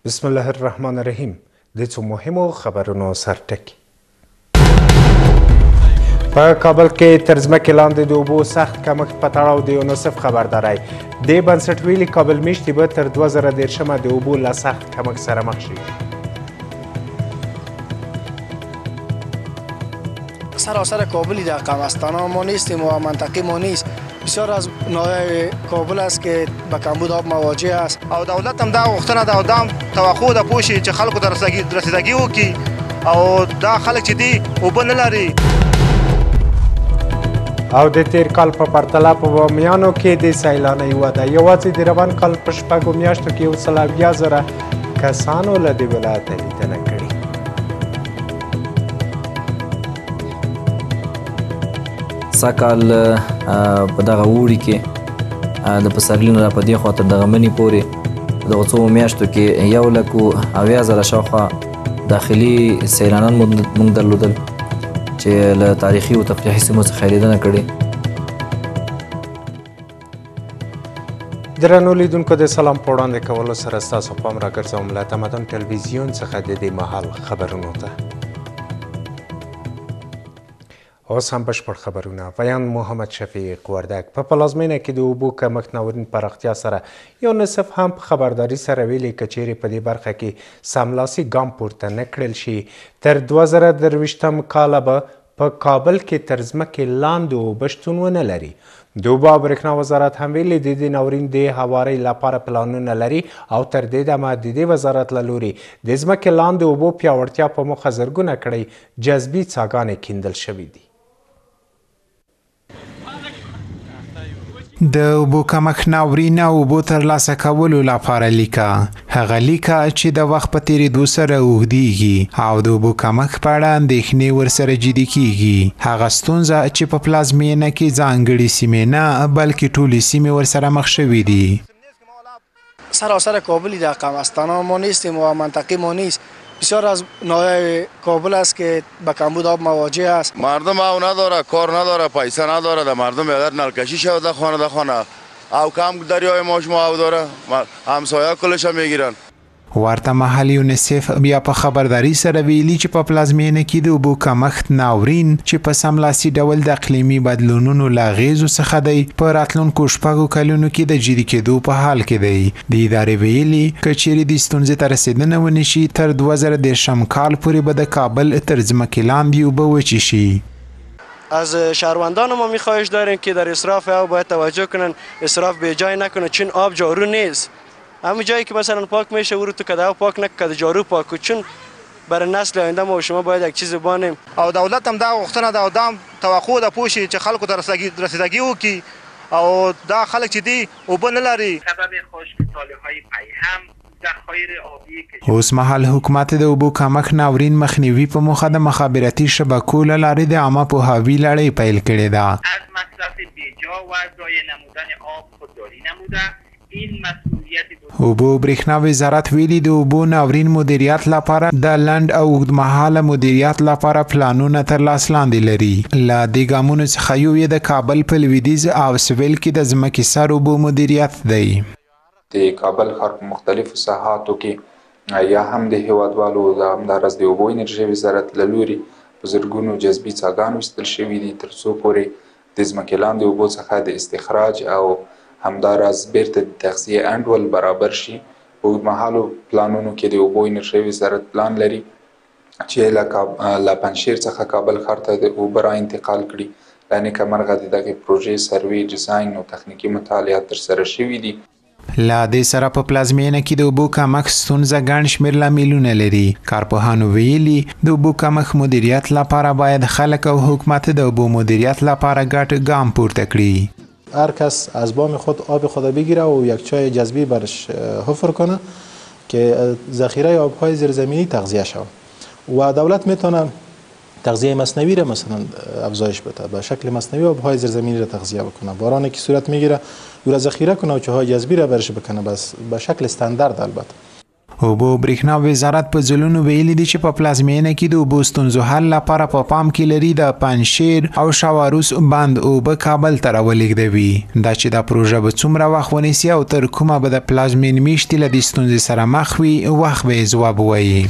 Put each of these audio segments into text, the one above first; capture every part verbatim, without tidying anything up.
بسم الله الرحمن الرحیم. د څو مهمو خبرونو سرټکی. په کابل کې تر ځمکې لاندې د اوبو سخت کمښت په تړاو د یونیسف خبرداری. دې بنسټ ویلي کابل میشتې به تر دوه زره دېرشمه د اوبو له سخت کمښت سره مخ شي. سراسر کابلی در قمستان ما نیستیم و منطقه ما نیست. بسیار از ناحیه کابل است که به کمبود آب مواجه است. او دولت هم دا غوښتنه ده او دا هم توقع ده پوه چې خلکو ته رسیدګي وکړي او دا خلک چې دي اوبه نه لري. او د تیر کال په پرتله په بامیانو کې د سیلانۍ وده یوازې د روان کال په شپږو میاشتو کې یو سل اویا زره کسانو له دې ولایته لیدنه کړې. سږکال په دغه اوړي کې د پسرلي نه را په دې خوا تر دغه مني پورې په دغو څو میاشتو کې یو لک اویا زره شاوخوا داخلي سیلانان موږ درلودل چې له تاریخي او تفریحي سیمو څخه لیدنه کړې. درنو لیدونکو د سلام په وړاندې کولو سره ستاسو پام راګرځوم له تمدن ټلویزیون څخه د دې مهال خبرونو ته. اوس هم بشپړ خبرونه. ویان محمد شفیق وردک په پلازمینه کې د اوبو کمښت ناورین پراختیا سره یونیسف هم په خبرداري سره ویلي که چیرې په دې برخه کې سملاسي ګام پورته نه کړل شي تر دوه زره درویشتم کاله به په کابل کې تر ځمکې لاندې اوبه شتون ونه لري. د اوبو او برېښنا وزارت هم ویلي د دې ناورین د هوارۍ لپاره پلانونه لري او تر دې دمه د دې وزارت له لوري د ځمکې لاندې اوبو پیاوړتیا په موخه زرګونه کړۍ جذبي څاګانې کیندل شوي دي. د اوبو کمښت ناورین او اوبو ترلاسه کولو لپاره لیکه هغه لیکه چې د وخت په تېرېدو سره اوږدیږي او د اوبو کمښت په اړه اندېښنې ورسره جدي کیږي. هغه ستونزه چې په پلازمینه کې ځانګړې سیمې نه بلکې ټولې سیمې ورسره مخ شوي دي. سراسر کابلی در قمستان ما نیستیم و منطقه ما نیست. بسیار از ناحیه کابل است که به کمبود آب مواجه است. مردم او نداره، کار نداره، پیسه نداره، در مردم بغیر نلکشی شود در خانه در خانه او کم دریای ما شما او داره همسایه کلش هم میگیرن. ورته مهال یونیسف بیا په خبرداري سره ویلي چې په پلازمینه کې د اوبو کمښت ناورین چې په سملاسي ډول د اقلیمي بدلونونو له اغېزو څخه دی په راتلونکو شپږو کلونو کې د جدي کېدو په حال کې دی. د ادارې ویلي که چیرې دې ستونزې ته رسېدنه ونه شي تر دوه زره دېرشم کال پورې به د کابل تر ځمکې لاندې اوبه وچې شي. از شهروندان ما میخواهش داریم که در اسراف آب باید توجه کنن، اسراف به جای نکنن چون آب جارو نیست. همون جایی که مثلا پاک میشه او رو تو کده پاک نکرد جارو پاک چون برای نسل آینده ما و شما باید یک چیز بانیم. او دولت هم دا غوښتنه ده او دا هم توقع ده پوه شي چې خلکو ته رسیدګي وکړي او دا خلک چې دي اوبه نه لري. سبب خشکسالی‌های پی هم ذخایر آبی کشور. اوس مهال حکومت د اوبو کمښت ناورین مخنیوي په موخه د مخابراتي شبکو له لارې د عامه پوهاوي لړۍ پیل کړې ده. از مصرف بیجا و ضایع نمودن آب خودداری نموده. این مسئولیت اوبو برېښنا وزارت ویلي د اوبو ناورین مدیریت لپاره د لنډ او اوږدمهاله مدیریت لپاره پلانونه تر لاس لاندې لري. له دې ګامونو څخه یو یې د کابل په لویدیځ او سویل کې د ځمکې سر اوبو مدیریت دی. د کابل ښار په مختلفو ساحاتو کې یا هم د هیوادوالو د همداراز د اوبو انرژۍ وزارت له لوري په زرګونو جذبي څاګانې ویستل شوي دي تر څو پورې د ځمکې لاندې اوبو څخه د استخراج او همداراز بیرته د تغذیې انډول برابر شي. په اوږدمهالو پلانونو کې د اوبو انرژۍ وزارت پلان لري چې له پنجشیر څخه کابل ښار ته د اوبه را انتقال کړي. له نیکمرغه د دغې پروژې سروې ډیزاین او تخنیکي مطالعات ترسره شوي دي. لا دې سره په پلازمینه کې د اوبو کمښت ستونزه ګڼ شمېر لاملونه لري. کارپوهانو ویلي د اوبو کمښت مدیریت لپاره باید خلک او حکومت د اوبو مدیریت لپاره ګډ ګام پورته کړي. هر کس از بام خود آب خود بگیره و یک چای جذبی برش حفر کنه که ذخیره آبهای زیرزمینی تغذیه شود و دولت میتونه تغذیه مصنوعی را مثلا افزایش بده، به شکل مصنوعی آبهای زیرزمینی را تغذیه بکنه. بارانی که صورت میگیره او را ذخیره کنه و چاهای جذبی را برش بکنه بس به شکل استاندارد. البته اوبو برېښنا وزارت په ځلونو ویلي دي چې په پلازمینه کې د اوبو ستونزو حل لپاره په پام کې لري د پنجشیر او شاواروس بند اوبه کابل ته راولېږدوي. دا چې دا پروژه به څومره وخت ونیسي او تر کومه به د پلازمین میشتې له دې ستونزې سره مخ وي وخت به یې ځواب ووایي.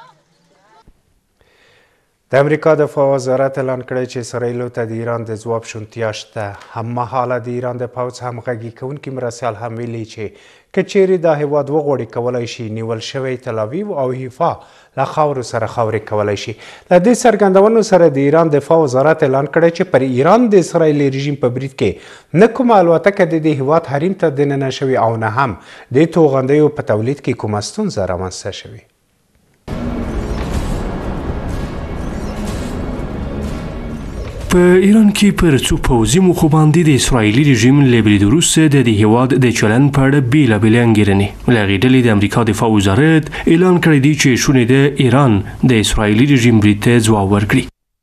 د امریکا دفاع وزارت اعلان کړی چې اسرائیلو ته د ایران د ځواب شونتیا شته. هممهاله د ایران د پوځ همغږي کوونکي مرستیال هم ویلي چې که چیرې دا هیواد وغواړي کولی شي نیول شوی تل ابیب او حیفا له خاورو سره خاورې کولی شي. له دې څرګندونو سره د ایران دفاع وزارت اعلان کړی چې پر ایران د اسرائیلي رژیم په برید کې نه کومه الوتکه د دې هیواد حریم ته دننه شوې او نه هم د توغندیو په تولید کې کومه ستونزه رامنځته شوې. په ایران کې پر څو پوځي موخو باندې د اسرائیلي رژیم له برید وروسته د دې هیواد د چلند په اړه بېلابېلې انګېرنې. له هغې ډلې د امریکا دفاع وزارت اعلان کړی دی چې شونې ده ایران د اسرائیلي رژیم برید ته ځواب ورکړي.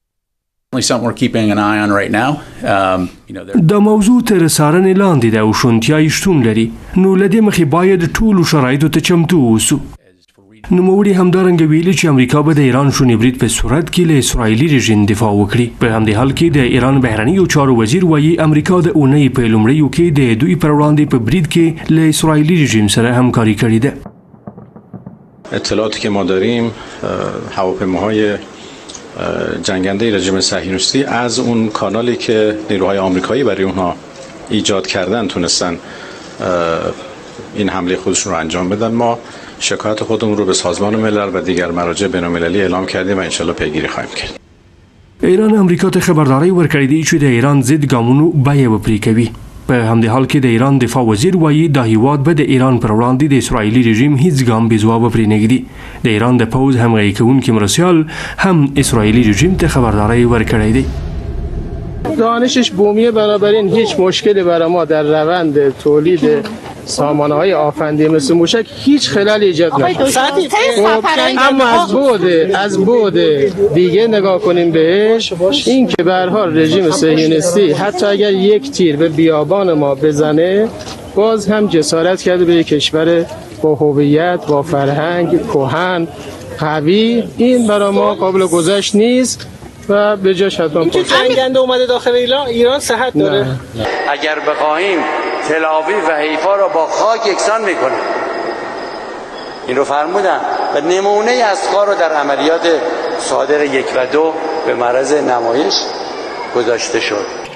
دا موضوع تر څارنې لاندې ده او شونتیا یې شتون لري، نو له دې مخې باید ټولو شرایطو ته چمتو اوسو. نوموړي همدارنګه ویلي چې امریکا به د ایران شونې برید په صورت کې له اسرائیلي رژیم دفاع وکړي. په همدې حال کې د ایران بهرنیو چارو وزیر وایي امریکا د اونۍ په لومړیو کې د دوی پر وړاندې په برید کې له اسرائیلي رژیم سره همکاري کړې ده. اطلاعاتی که ما داریم هواپیماهای جنگنده رژیم صهیونیستی از اون کانالی که نیروهای آمریکایی برای اونها ایجاد کردن تونستن این حمله خودشون رو انجام بدن. ما شکایت خودمون رو به سازمان ملل و دیگر مراجع بین‌المللی اعلام کردیم و انشالله پیگیری خواهیم کرد. ایران امریکا ته خبرداری ورکړې دی چې د ایران ضد ګامونو بیه به پرې کوي. په همدې حال کې د ایران دفاع وزیر وایي دا هیواد به د ایران پر وړاندې د اسرائیلي رژیم هیڅ ګام بې ځوابه پرې نږدي. د ایران د پوځ همغږي کوونکي مرستیال هم اسرائیلي رژیم ته خبرداری ورکړی دی. دانشش بومی بنابراین هیچ مشکلی برای ما در روند تولید سامانه‌های آفندی مثل موشک هیچ خلالی ایجاد نشد. اما از بعد از بعد دیگه نگاه کنیم بهش، این که به هر حال رژیم صهیونیستی حتی اگر یک تیر به بیابان ما بزنه باز هم جسارت کرده به یک کشور با هویت، با فرهنگ کهن قوی، این برای ما قابل گذشت نیست و به جاش حتما این که جنگنده اومده داخل ایران ایران صحت داره. نه. اگر بخواهیم تل آویو و حیفا را با خاک یکسان میکنیم، این رو فرمودن و نمونه از کار رو در عملیات صادر یک و دو به معرض نمایش گذاشته شد.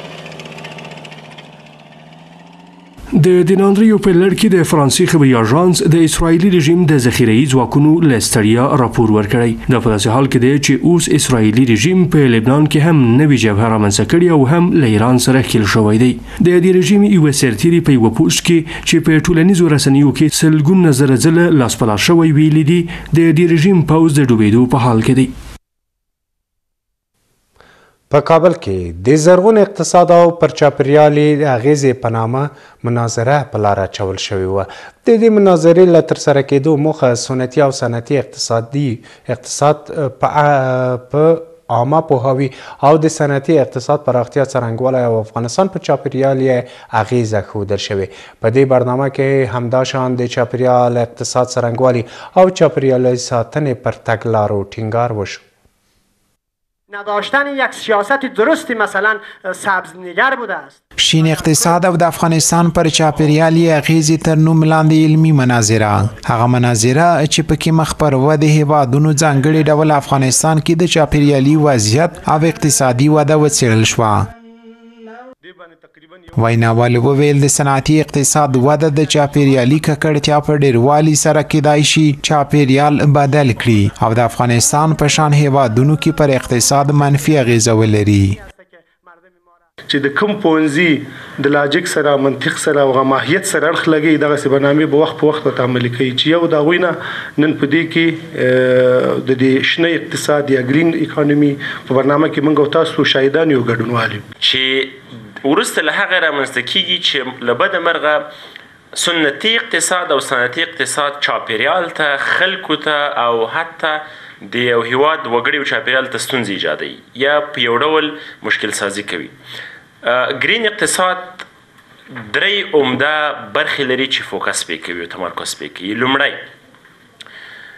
د دیناندریو په لړ کې د فرانسې خبري اژانس د اسرائیلي رژیم د ذخیره‌ای ځواکونو له ستړیا راپور ورکړی. دا په داسې حال کې دی چې اوس اسرائیلي رژیم په لبنان کې هم نوې جبهه رامنځته کړې او هم له ایران سره ښکېل شوی دی. د دې رژیم یوه سرتیري په یوه پوسټ کې چې په ټولنیزو رسنیو کې سلګونه زره ځله لاسپلار شوی ویلي دي د دې رژیم پوځ د ډوبېدو په حال کې دی. په کابل کې د زرغون اقتصاد او پر چاپیریالي اغیزې په نامه مناظره په لاره اچول شوې وه. د دې مناظرې له ترسره کېدو موخه سنتي او صنعتي اقتصادي اقتصاد په عامه پوهاوي او د صنعتي اقتصاد پراختیا څرنګوالی او افغانستان په چاپیریال یې اغیزه ښودل شوې. په دې برنامه کې همداشان د چاپیریال اقتصاد څرنګوالي او چاپیریالي ساتنې پر تګلارو ټینګار وشو. نداشتن یک سیاست درستی مثلا سبزنگر بوده است. شین اقتصاد او د افغانستان پر چاپیریالي اغیزې تر نوم لاندې علمي مناظره، هغه مناظره چې پکې مخ پر وده هیوادونو ځانګړي ډول افغانستان کې د چاپیریالي وضعیت او اقتصادي وده وڅېړل شوه. ویناوال وویل د صنعتي اقتصاد وده د چاپیریالي ککړتیا په ډیروالي سره کېدای شي چاپیریال بدل کړي او د افغانستان په شان هیوادونو کې پر اقتصاد منفي اغیزه ولري. چې د کوم پوهنځي د لاجیک سره منطق سره او ماهیت سره اړخ لګي دغسې برنامې به وخت په وخت ورته عملي کوي چې یو د هغوی نه نن په دې کې د دې شنه اقتصاد یا ګرین اکانومي په برنامه کې موږ او تاسو شاهدان یو ګډونوال یو چې وروسته له هغه رامنځته کېږي چې له بده مرغه سنتي اقتصاد او صنعتي اقتصاد چاپیریال ته خلکو ته او حتی د یو هیواد وګړي او چاپیریال ته ستونزې ایجادوي یا په یو ډول مشکل سازي کوي. ګرین اقتصاد درې عمده برخې لري چې فوکس پې کوي او تمرکز پې کوي. لومړی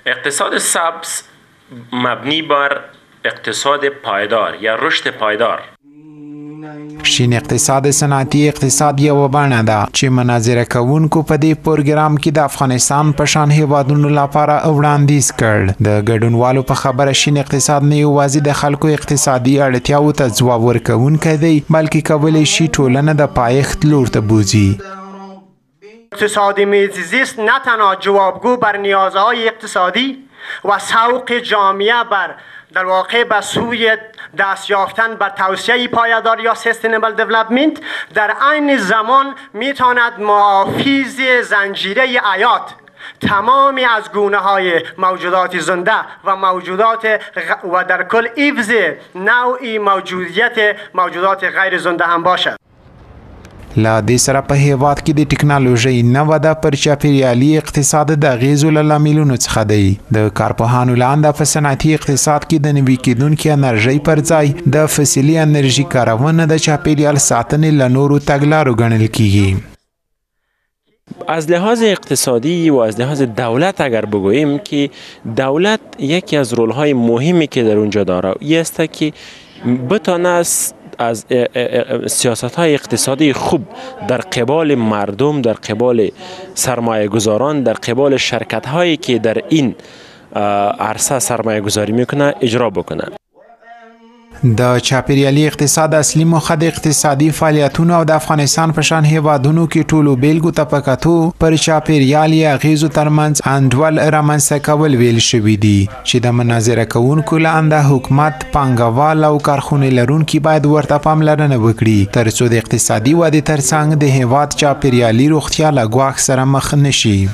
اقتصاد سبز مبنی بر اقتصاد پایدار یا رشد پایدار. شین اقتصاد صنعتي اقتصاد یو بڼه ده چې مناظره کوونکو په دې پروګرام کې د افغانستان په شان هیوادونو لپاره وړاندیز کړ. د ګډونوالو په خبره شین اقتصاد نه یوازې د خلکو اقتصادي اړتیاو ته ځواب ورکوونکی دی بلکې کولی شي ټولنه د پایښت لور ته بوځي. اقتصاد میزیست نه تنها جوابگو بر نیازهای اقتصادی و سوق جامعه بر در واقع به سوی دست یافتن بر توسعه پایدار یا سستینبل دیولپمنت در عین زمان میتواند محافظ زنجیره حیات تمامی از گونه های موجودات زنده و موجودات غ... و در کل حفظ نوعی موجودیت موجودات غیر زنده هم باشد. لا دې سره په هیواد کې د ټکنالوژي نه وده پر چاپیریالي اقتصاد د اغیزو له لاملونو څخه دی. د کارپوهانو لاندې په صنعتي اقتصاد کې د نوي کېدونکې انرژۍ پر ځای د فسیلي انرژي کارونه د چاپیریال ساتنې له نورو تګلارو ګڼل کیږي. از لحاظ اقتصادی و از لحاظ دولت اگر بگوییم که دولت یکی از رول‌های مهمی که در اونجا داره این است که بتونه از سیاست‌های اقتصادی خوب در قبال مردم، در قبال سرمایه گذاران، در قبال شرکت‌هایی که در این عرصه سرمایه گذاری میکنه اجرا بکنه. د چاپیریالي اقتصاد اصلي موخه د اقتصادي فعالیتونو او د افغانستان په شان هیوادونو کې ټولو بیلګو ته په کتو پر چاپیریالي اغیزو ترمنځ انډول رامنځته کول ویل شوي دي چې د مناظره کوونکو لاندې حکومت پانګوال او کارخونې لرونکي باید ورته پاملرنه وکړي تر څو د اقتصادي ودې ترڅنګ د هیواد چاپیریالي روغتیا له ګواښ سره مخ نشي.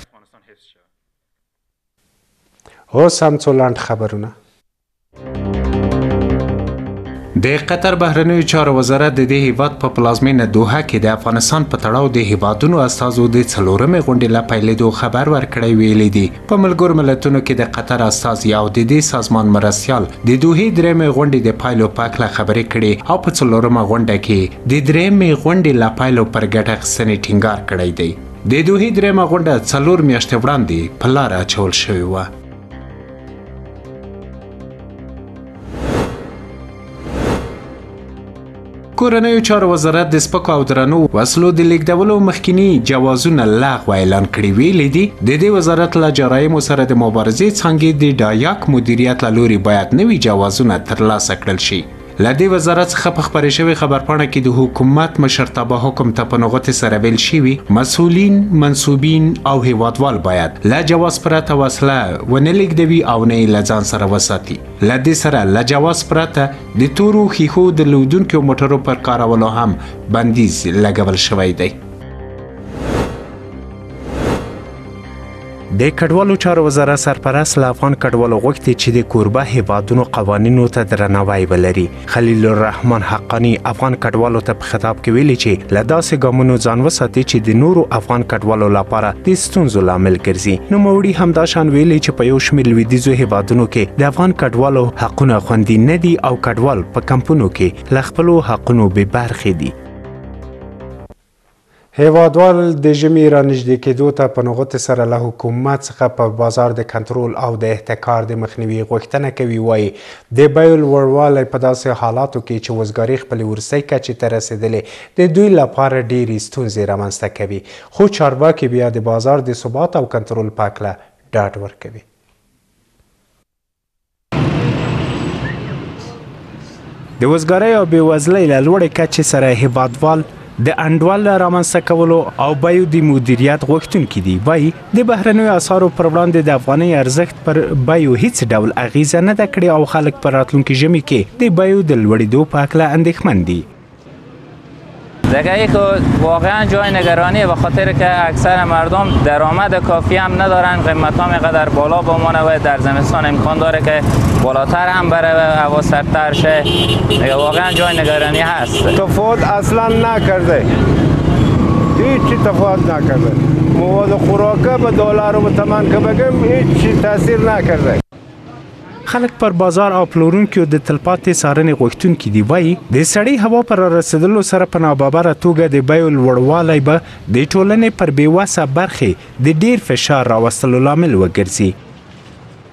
اوس هم څو لنډ خبرونه. د قطر بهرنیو چارو وزارت د دې هیواد په پلازمینه دوحه کې د افغانستان په تړاو د هیوادونو استازو د څلورمې غونډې له پیلېدو خبر ورکړی ویلي دي. په ملګرو ملتونو کې د قطر استازي او د دې سازمان مرستیال د دوحې درېیمې غونډې د پایلو په هکله خبرې کړې او په څلورمه غونډه کې د درېیمې غونډې له پایلو پر ګټه اخیستنې ټینګار کړی دی. د دوحې درېیمه غونډه څلور میاشتې وړاندې په لاره اچول شوې وه. کورنیو چارو وزارت د سپکو او درنو وسلو د لیږدولو مخکینی جوازونه لغوه اعلان کړي ویلي دي. د دې وزارت له جرایمو سره د مبارزې څانګې د ډایاک مدیریت له لوري باید نوي جوازونه ترلاسه کړل شي. له دې وزارت څخه په خپرې شوې خبرپاڼه کې د حکومت مشرتابه حکم ته په نغوتې سره ویل شوي مسؤلین، منصوبین او هیوادوال باید له جواز پرته وسله ونه لیږدوي او نه یې له ځان سره وساتي. له دې سره له جواز پرته د تورو ښیښو درلودونکو موټرو پر کارولو هم بندیز لګول شوی دی. د کډوالو چارو وزارت سرپرست له افغان کډوالو غوښتي چې د کوربه هیوادونو قوانینو ته درناوی ولري. خلیل الرحمن حقانی افغان کډوالو ته په خطاب کې ویلي چې له داسې ګامونو ځان وساتي چې د نورو افغان کډوالو لپاره د ستونزو لامل ګرځي. نوموړي همدا شان ویلي چې په یو شمېر لویدیځو هیوادونو کې د افغان کډوالو حقونه خوندي نه دي او کډوال په کمپونو کې له خپلو حقونو بې برخې دي. هیوادوال د ژمي رانږدې کېدو ته په نغوتې سره له حکومت څخه په بازار د کنټرول او د احتکار د مخنیوي غوښتنه کوي. وایي د بیو لوړوالی په داسې حالاتو کې چې وزګاري خپلې وروستۍ کچې ته رسېدلې د دوی لپاره ډېرې ستونزې رامنځته کوي. خو چارواکي بیا د بازار د ثبات او کنټرول په هکله ډاډ ورکوي. د وزګارۍ او بېوزلۍ له لوړې کچې سره هیوادوال د انډول رامنځته کولو او بیو د مدیریت غوښتونکي دي. وایي د بهرنیو اسعارو پر وړاندې د افغانۍ ارزښت پر بیو هیڅ ډول اغیزه نه ده کړې او خلک په راتلونکي ژمي کې د بیو د لوړېدو په هکله اندېښمن دي. دیگه ای که واقعا جای نگرانیه به خاطر که اکثر مردم درآمد کافی هم ندارن، قیمت ها اینقدر بالا بمونه و در زمستان امکان داره که بالاتر هم بره و هوا سردتر شه. دیگه واقعا جای نگرانی هست. تفاوت اصلا نکرده، هیچی تفاوت نکرده. مواد خوراکه به دلار و تمن که بگم هیچی تاثیر نکرده. خلک پر بازار او پلورونکو د تلپاتې څارنې غوښتونکي دي. وایي د سړې هوا پر رسیدلو سره په ناببره توګه د بیو لوړوالی به د ټولنې پر بېوسه برخې د ډیر فشار راوستلو لامل وګرځي.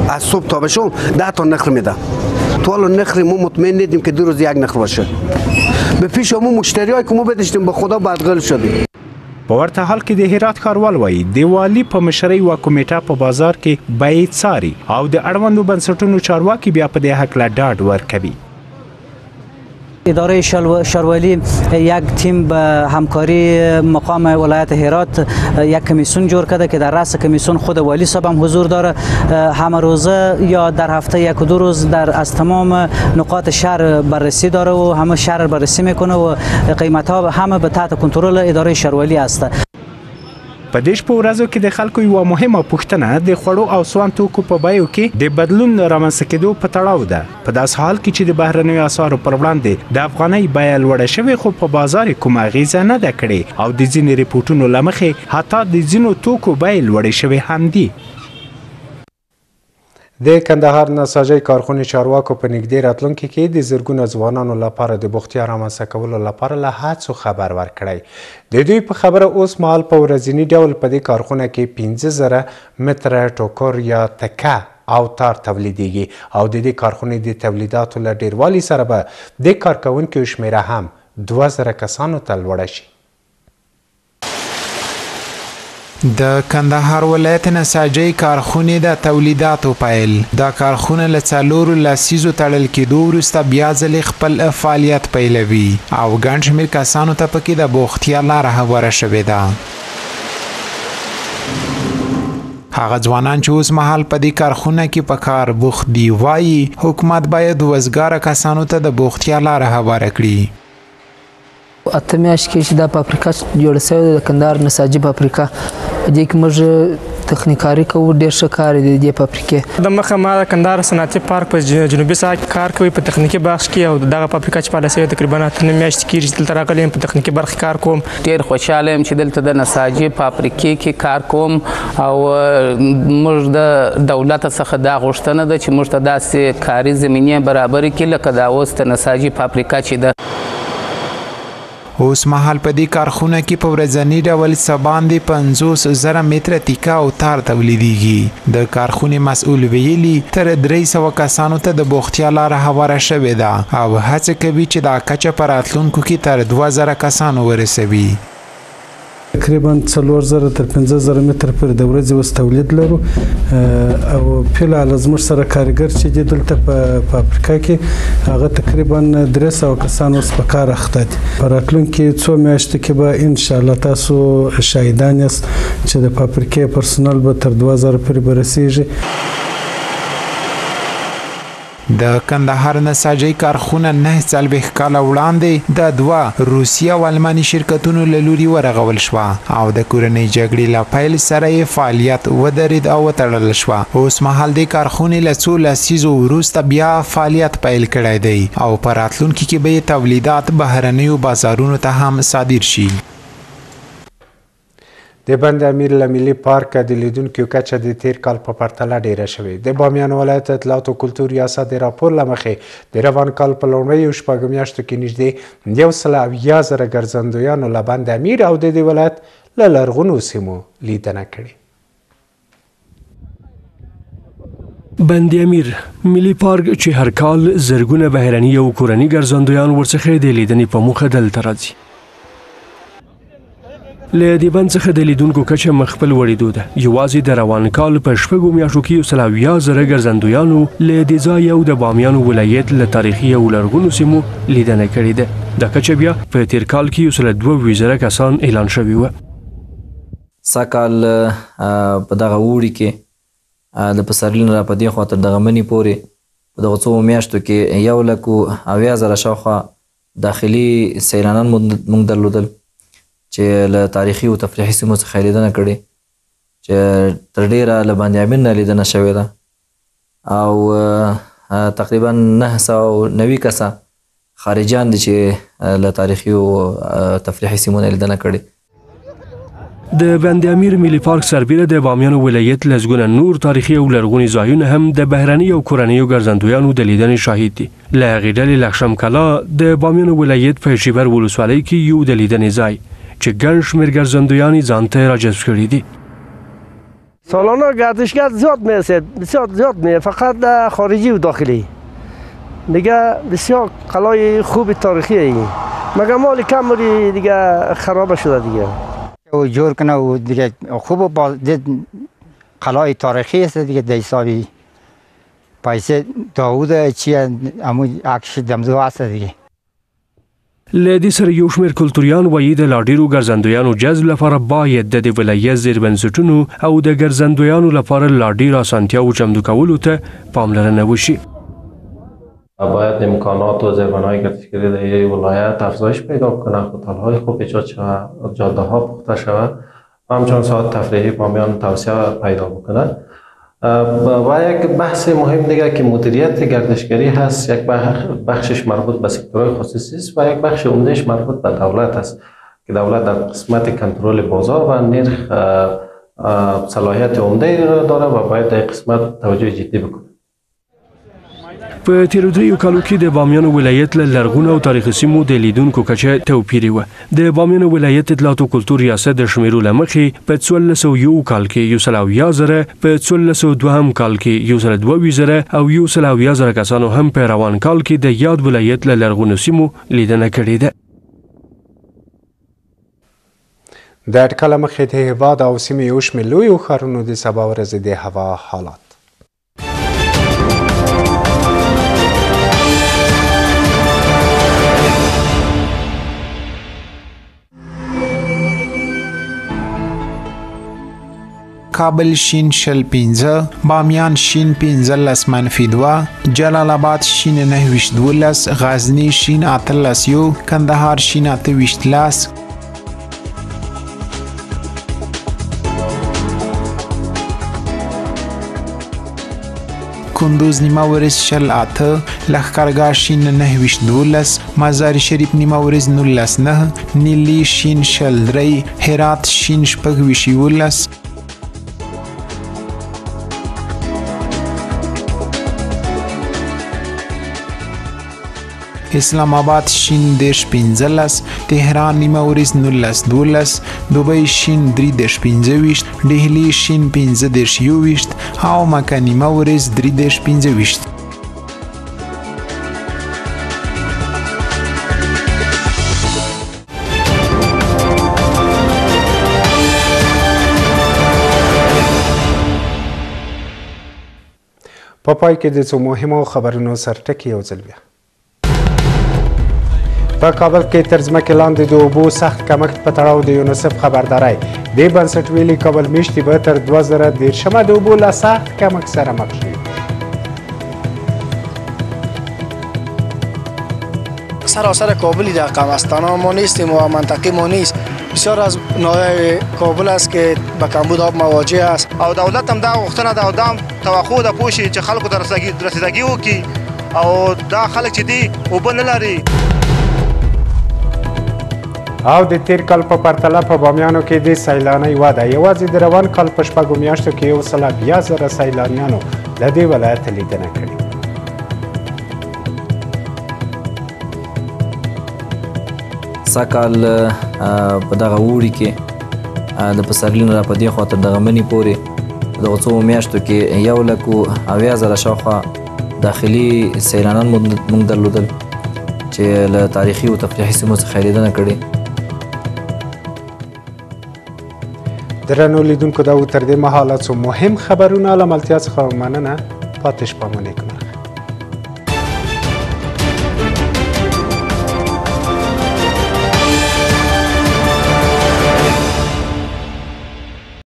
از صبح تا به شام ده تا نخل میده. تو الان نخل ما مطمئن نیستیم که دو روز یک نخل باشه. به پیش ما مشتریایی که ما بداشتیم به خدا بدغل شدیم. په ورته حال کې د هرات ښاروال وایي د والي په مشرۍ و کمیټه په بازار کې بیې څاري او د اړوندو بنسټونو چارواکي بیا په دې هکله ډاډ ورکوي. اداره ښاروالي یک تیم به همکاری مقام ولایت هرات یک کمیسیون جور کرده که در رأس کمیسیون خود والی صاحب هم حضور داره. همه روزه یا در هفته یک و دو روز در از تمام نقاط شهر بررسی داره و همه شهر بررسی میکنه و قیمت ها همه به تحت کنترل اداره ښاروالي است. په دې شپو ورځو کې د خلکو یوه مهمه پوښتنه د خوړو او سون توکو په بیو کې د بدلون رامنځته کېدو په تړاو ده. په داسې حال کې چې د بهرنیو اسعارو پر وړاندې د افغانۍ بیه لوړه شوې خو په بازار کې کومه اغیزه نه ده کړې او د ځینې ریپورټونو له مخې حتی د ځینو توکو بیې لوړې شوې هم دي. د کندهار نساجۍ کارخونې چارواکو په نږدې راتلونکي کې د زرګونو ځوانانو لپاره د بوختیا رامنځته کولو لپاره له هڅو خبر ورکړی. د دوی په خبره اوس مهال په ورځني ډول په دې کارخونه کې پنځه زره متره ټوکر یا تکه او تار تولیدیږي او د دې کارخونې د تولیداتو له ډیروالي سره به د کارکوونکو شمیره هم دوه زره کسانو ته لوړه شي. د کندهار ولایت نساجۍ کارخونې د تولیداتو پیل. دا کارخونه له څلورو لسیزو تړل کېدو وروسته بیا ځلې خپل فعالیت پیلوي او ګڼ شمېر کسانو ته پکې د بوختیا لاره هواره شوې ده. هغه ځوانان چې اوس مهال په دې کارخونه کې په کار بوخت دي وایي حکومت باید وزګاره کسانو ته د بوختیا لاره هواره کړي. اته میاشتې کې چې دا فابریکه جوړه شوې ده د کندهار نساجي فابریکه په دې کې موږ تخنیکاري کوو. ډېر ښه کار دی د دې فابریکې د مخه ما د کندهار صنعتي پارک په جنوبي ساحه کې کار کوي په تخنیکي بخش کې او دغه فابریکه چې فعاله شوې تقریبا اته میاشتې کېږي چې دلته راغلی یم په تخنیکي برخه کار کوم. ډېر خوشحاله یم چې دلته د نساجي فابریکې کې کار کوم او موږ د دولت څخه دا غوښتنه ده چې موږ ته داسې کاري زمینې برابرې کړي لکه دا اوس د نساجي فابریکه چې ده. اوس مهال په دې کارخونه کې په ورځني ډول څه باندې پنځوس زره متره تیکه او تار تولیدیږي. د کارخونې مسؤل ویلي تر درې سوه کسانو ته د بوختیا لاره هواره شوې ده او هڅه کوي چې دا کچه په راتلونکو کې تر دوه زره کسانو ورسوي. تقریبا څلور زره تر پنځه زره متره پورې د ورځې اوس تولید لرو او فعلا زموږ سره کارګر چې دي دلته په فابریکه کې هغه تقریبا درې سوه کسان اوس په کار اخته دي. په راتلونکي څو میاشتو کې به انشاءالله تاسو شاهدان یاست چې د فابریکې پرسونل به تر دوه زره پورې به رسیږي. د کندهار نساجۍ کارخونه نه څلوېښت کاله وړاندې د دوه روسي او الماني شرکتونو له لوري ورغول شوه او د کورنۍ جګړې له پیل سره یې فعالیت ودرېد او وتړل شوه. اوس مهال د کارخونې له څو لسیزو وروسته بیا فعالیت پیل کړی دی او په راتلونکي کې به تولیدات بهرنیو بازارونو ته هم صادر شي. د بند امیر له ملي پارکه د لیدونکو کچه د تیر کال په پرتله ډیره شوې. د بامیان ولایت اطلاعات او کلتور ریاست د راپور له مخې د روان کال په لومړیو شپږو میاشتو کې نږدې یو سل اویا زره ګرځندویانو له بند امیر او د دې ولایت له لرغونو سیمو لیدنه کړې. بند امیر ملي پارک چې هر کال زرګونه بهرني او کورني ګرځندویان ورڅخه د لیدنې په موخه دلته راځي. له دې بند څخه د لیدونکو کچه مخ په لوړېدو ده. یوازې د روان کال په شپږو میاشتو کې یو سل اویا زره ګرځندویانو له دې ځای او د بامیان ولایت له تاریخي او لرغونو سیمو لیدنه کړې ده. دا کچه بیا په تیر کال کې یو سل دوه اویا زره کسان اعلان شوي وه. سږکال په دغه اوړي کې د پسرلي نه را په دې خوا تر دغه مني پورې په دغه څو میاشتو کې یو لک اویا زره شاوخوا داخلي سیلانان موږ درلودل چې له تاریخي او تفریحي سیمو څخه لیدنه کړې چې تر ډېره له بند امیر نه لیدنه شوې ده او تقریبا نهه سوه نوي کسه خارجیان دي چې له تاریخي او تفریحي سیمو نه لیدنه کړې. د بند امیر ملي پارک سربیره د بامیان ولایت لزګونه نور تاریخي او لرغوني ځایونه هم د بهرني او کورنیو ګرځندویانو د لیدنې شاهد دي. له هغې ډلې لخشم کلا د بامیان ولایت په شیبر ولسوالۍ کې یو د لیدنې ځای چې ګڼ شمېر ګرځندویان یې ځان ته راجذب کړي دي. سالانه گردشگر زیاد میرسد، بسیار زیاد میره، فقط خارجی و داخلی. دیگه بسیار قلعه خوب تاریخی این. مگر مال کم موری دیگه خراب شده دیگه. او جور کنه و دیگه خوب با قلعه تاریخی است دیگه در حسابی پیسه داوود چیه امو عکس دمدو است دیگه. له دې سره یو شمېر کلتوریان وایي د لا ډېرو ګرځندویانو جذب لپاره باید د دې ولایت زیر بنسټونو او د ګرځندویانو لپاره لا ډېرو اسانتیاوو چمتو کولو ته پاملرنه وشي. باید امکانات و زیربنای گردشگری در این ولایت افزایش پیدا کنه، هتل‌های خوب ایجاد شود، جاده‌ها پخته شود و همچنین ساعت تفریحی بامیان توسعه پیدا بکنه. و یک بحث مهم دیگه که مدیریت گردشگری هست، یک بخشش مربوط به سکتورهای خصوصی است و یک بخش عمدهش مربوط به دولت است که دولت در قسمت کنترل بازار و نرخ صلاحیت عمده را داره و باید در قسمت توجه جدی بکنه. په تیرو دریو کالو کې د بامیان ولایت له لرغونو او تاریخي سیمو د لیدونکو کچه توپیر و. د بامیان ولایت اطلاعات او کلتور ریاست د شمیرو له مخې په څوارلس سوه یو کال کې یو سل اویا زره، په څوارلس سوه دوهم کال کې یو سل دوه ویشت زره او یو سل اویا زره کسانو هم په روان کال کې د یاد ولایت له لرغونو سیمو لیدنه کړې ده. د اټکله مخې د هېواد او سیمې یو شمېر لویو ښارونو د سبا ورځې د هوا حالات. کابل شین شل پنځه، بامیان شین پنځلس منفي دوه، جلال آباد شین نهه ویشت دولس، غزني شین اتلس یو، کندهار شین اته ویشت لس، کندوز نیمه ورځ شل اته، لښکرګاه شین نهه ویشت دولس، مزار شریف نیمه ورځ نولس نه، نیلي شین شل درې، هرات شین شپږ ویشت یولس، اسلام آباد شین دیش پنځلس، تهران نیمه ورځ نولس دولس، دوبۍ شین درې دیش پنځه ویشت، ډهلي شین پنځه دیش یو ویشت او مکه نیمه ورځ درې دیش پنځه ویشت. په پای کې د څو مهمو خبرونو سرټکي یو ځل بیا. په کابل کې تر ځمکې لاندې د اوبو سخت کمښت په تړاو د یونیسف خبرداری. دې بنسټ ویلي کابل میاشتې به تر دوه زره دېرشمه د اوبو له سخت کمښت سره مخ شي. سراسر کابلی در قمستان ما نیستیم و منطقه ما نیست. بسیار از ناحیه کابل است که به کمبود آب مواجه است. او دولت هم دا غوښتنه ده او دا توقع ده پوه شي چې خلکو ته رسیدګي وکړي او دا خلک چې دي اوبه نه لري. او د تیر کال په پرتله په بامیانو کې د سیلانۍ وده یوازې د روان کال په شپږو میاشتو کې یو سل بیا زره سیلانیانو له دې ولایته لیدنه کړې. سږکال په دغه اوړي کې د پسرلي نه را په دې خوا تر دغه مني پورې په دغه څو میاشتو کې یو لک اویا زره شاوخوا داخلي سیلانان موږ درلودل چې له تاریخي او تفریحي سیمو څخه لیدنه کړې. درنو لیدونکو دا و تر دې مهاله څو مهم خبرونه له ملتیا څخه مننه. پاتې شپه مو نیکمرغه.